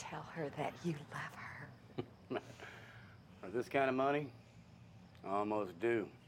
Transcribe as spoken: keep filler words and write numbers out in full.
tell her that you love her. For this kind of money, I almost do.